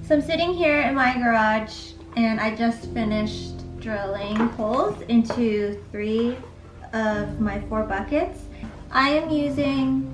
So I'm sitting here in my garage and I just finished drilling holes into 3 of my 4 buckets. I am using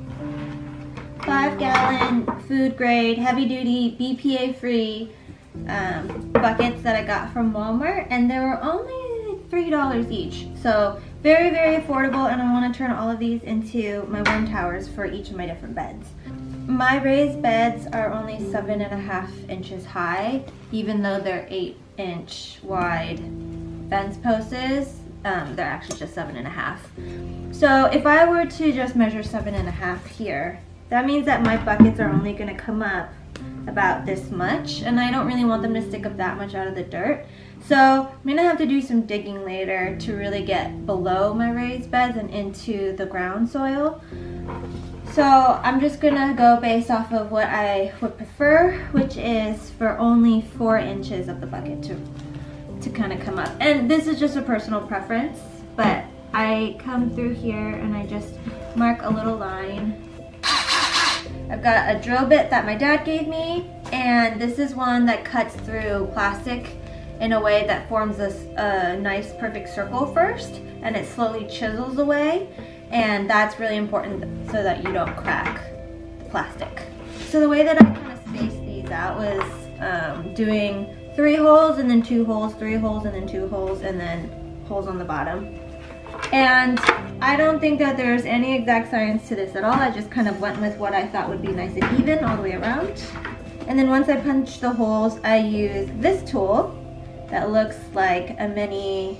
5-gallon food grade, heavy duty, BPA free buckets that I got from Walmart, and they were only $3 each. So very, very affordable, and I want to turn all of these into my worm towers for each of my different beds. My raised beds are only 7.5 inches high, even though they're 8-inch wide fence posts. They're actually just 7.5. So if I were to just measure 7.5 here, that means that my buckets are only going to come up about this much, and I don't really want them to stick up that much out of the dirt. So I'm going to have to do some digging later to really get below my raised beds and into the ground soil. So I'm just going to go based off of what I would prefer, which is for only 4 inches of the bucket to kind of come up. And this is just a personal preference, but I come through here and I just mark a little line. I've got a drill bit that my dad gave me, and this is one that cuts through plastic in a way that forms a nice perfect circle first, and it slowly chisels away, and that's really important so that you don't crack the plastic. So the way that I kind of spaced these out was doing 3 holes and then 2 holes, 3 holes and then 2 holes, and then holes on the bottom. And I don't think that there's any exact science to this at all. I just kind of went with what I thought would be nice and even all the way around. And then once I punch the holes, I use this tool that looks like a mini,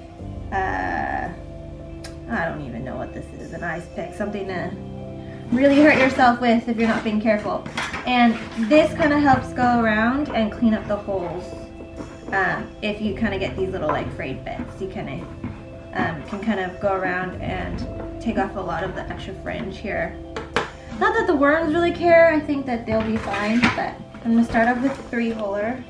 I don't even know what this is, an ice pick, something to really hurt yourself with if you're not being careful. And this kind of helps go around and clean up the holes. If you kind of get these little like frayed bits, you kind of can kind of go around and take off a lot of the extra fringe here. Not that the worms really care, I think that they'll be fine, but I'm going to start off with a 3-holer.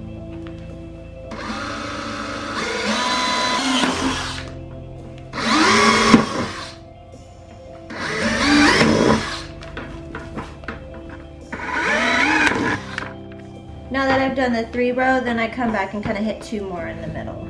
Now that I've done the 3 row, then I come back and kind of hit 2 more in the middle.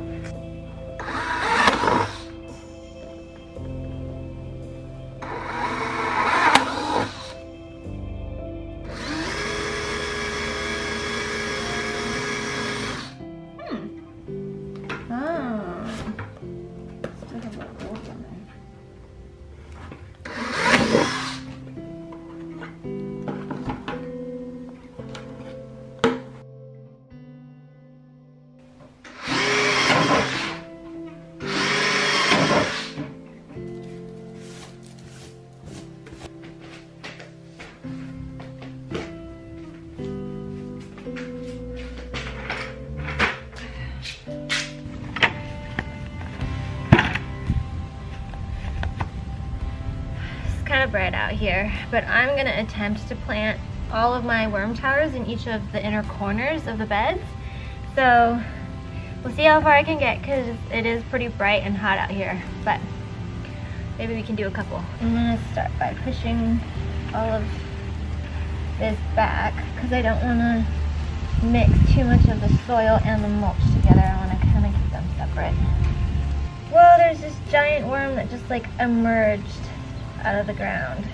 Kind of bright out here, but I'm going to attempt to plant all of my worm towers in each of the inner corners of the beds. So we'll see how far I can get, because it is pretty bright and hot out here, but maybe we can do a couple. I'm going to start by pushing all of this back because I don't want to mix too much of the soil and the mulch together. I want to kind of keep them separate. Whoa, there's this giant worm that just like emerged out of the ground,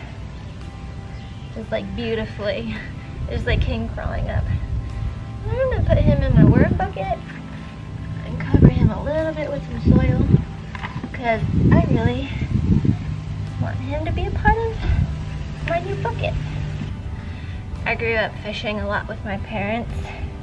just like beautifully. There's like king crawling up. I'm gonna put him in my worm bucket and cover him a little bit with some soil because I really want him to be a part of my new bucket. I grew up fishing a lot with my parents,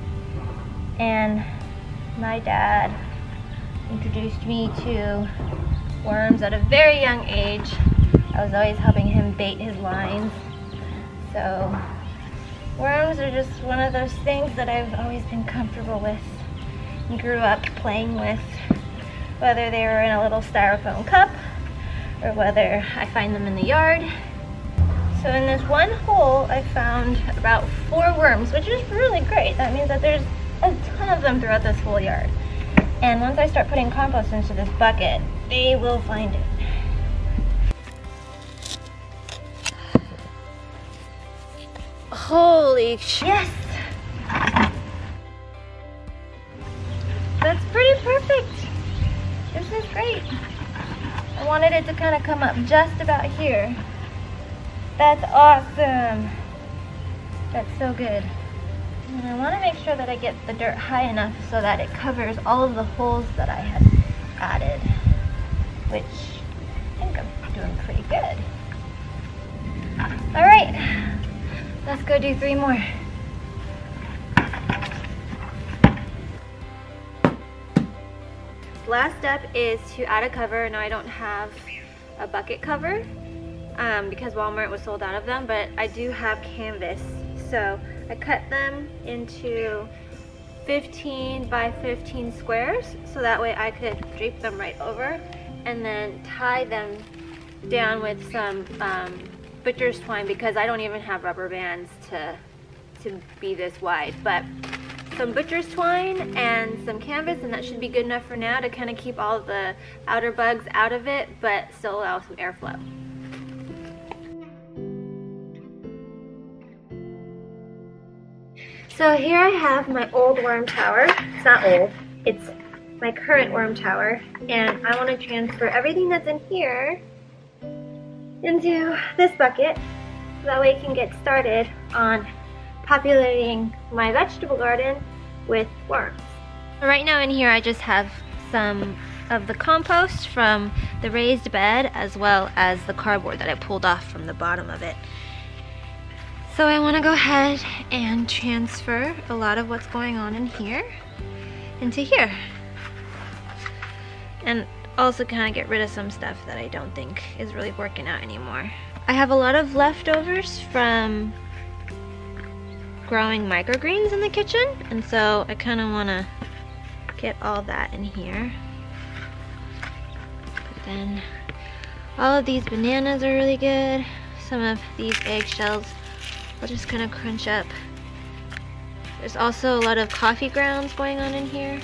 and my dad introduced me to worms at a very young age. I was always helping him bait his lines. So worms are just one of those things that I've always been comfortable with and grew up playing with, whether they were in a little styrofoam cup or whether I find them in the yard. So in this one hole I found about 4 worms, which is really great. That means that there's a ton of them throughout this whole yard. And once I start putting compost into this bucket, they will find it. Holy shit. Yes! wanted it to kind of come up just about here. That's awesome. That's so good. And I want to make sure that I get the dirt high enough so that it covers all of the holes that I had added, which I think I'm doing pretty good. All right, let's go do 3 more. Last step is to add a cover. Now I don't have a bucket cover because Walmart was sold out of them, but I do have canvas. So I cut them into 15 by 15 squares so that way I could drape them right over and then tie them down with some butcher's twine because I don't even have rubber bands to be this wide, but some butcher's twine and some canvas, and that should be good enough for now to kind of keep all the outer bugs out of it but still allow some airflow. So here I have my old worm tower. It's not old, it's my current worm tower, and I want to transfer everything that's in here into this bucket so that way I can get started on populating my vegetable garden with worms. Right now in here I just have some of the compost from the raised bed as well as the cardboard that I pulled off from the bottom of it. So I want to go ahead and transfer a lot of what's going on in here into here. And also kind of get rid of some stuff that I don't think is really working out anymore. I have a lot of leftovers from growing microgreens in the kitchen, and so I kind of want to get all that in here. But then all of these bananas are really good. Some of these eggshells I'll just kind of crunch up. There's also a lot of coffee grounds going on in here.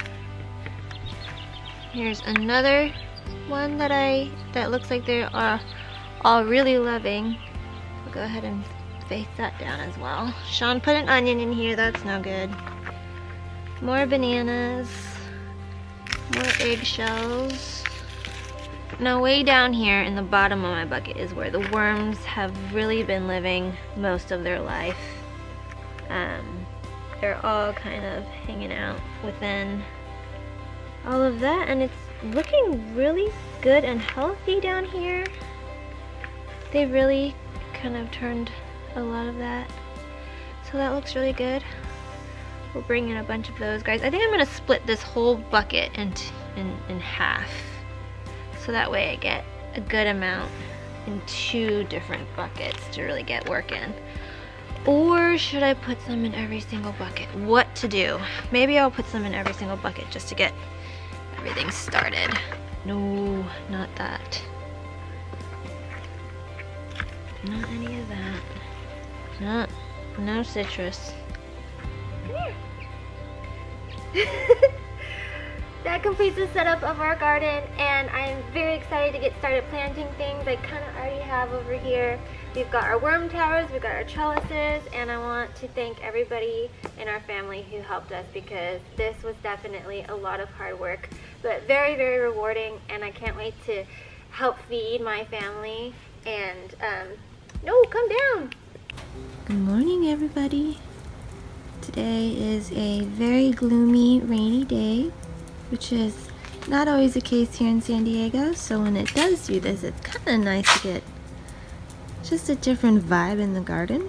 Here's another one that looks like they are all really loving. I'll go ahead and face that down as well. Sean put an onion in here, that's no good. More bananas, more eggshells. Now way down here in the bottom of my bucket is where the worms have really been living most of their life. They're all kind of hanging out within all of that, and it's looking really good and healthy down here. They really kind of turned a lot of that, so that looks really good. We'll bring in a bunch of those guys. I think I'm gonna split this whole bucket in half, so that way I get a good amount in 2 different buckets to really get work in. Or should I put some in every single bucket? What to do? Maybe I'll put some in every single bucket just to get everything started. No, not that. Not any of that. No citrus. Come here. That completes the setup of our garden, and I'm very excited to get started planting things. I kind of already have over here. We've got our worm towers, we've got our trellises, and I want to thank everybody in our family who helped us because this was definitely a lot of hard work, but very, very rewarding, and I can't wait to help feed my family. And no, come down. Good morning, everybody. Today is a very gloomy, rainy day, which is not always the case here in San Diego, so when it does do this, it's kind of nice to get just a different vibe in the garden.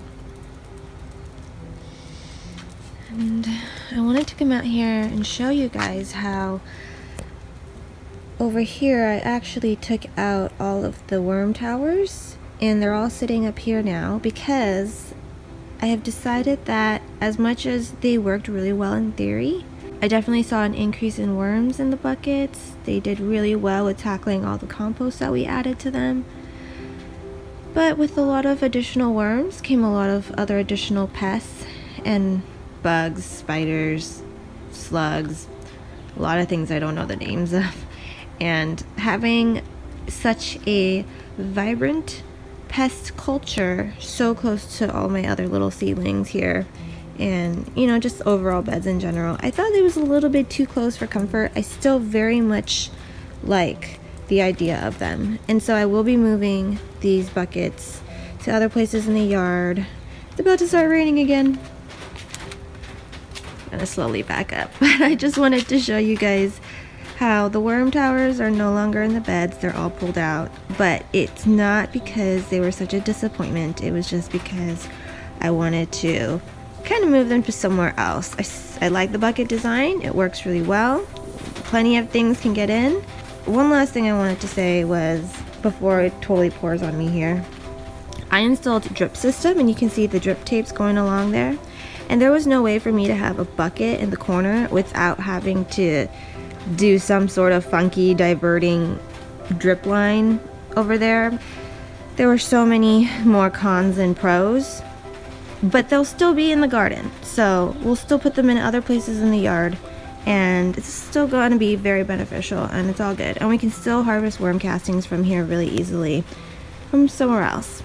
And I wanted to come out here and show you guys how over here I actually took out all of the worm towers, and they're all sitting up here now because I have decided that as much as they worked really well in theory, I definitely saw an increase in worms in the buckets. They did really well with tackling all the compost that we added to them. But with a lot of additional worms came a lot of other additional pests and bugs, spiders, slugs, a lot of things I don't know the names of. And having such a vibrant pest culture so close to all my other little seedlings here, and you know, just overall beds in general, I thought it was a little bit too close for comfort. I still very much like the idea of them. And so I will be moving these buckets to other places in the yard. It's about to start raining again. I'm gonna slowly back up. But I just wanted to show you guys how the worm towers are no longer in the beds. They're all pulled out. But it's not because they were such a disappointment. It was just because I wanted to kind of move them to somewhere else. I like the bucket design. It works really well. Plenty of things can get in. One last thing I wanted to say was, before it totally pours on me here, I installed a drip system, and you can see the drip tapes going along there. And there was no way for me to have a bucket in the corner without having to do some sort of funky diverting drip line over there. There were so many more cons than pros, but they'll still be in the garden. So we'll still put them in other places in the yard, and it's still going to be very beneficial, and it's all good. And we can still harvest worm castings from here really easily from somewhere else.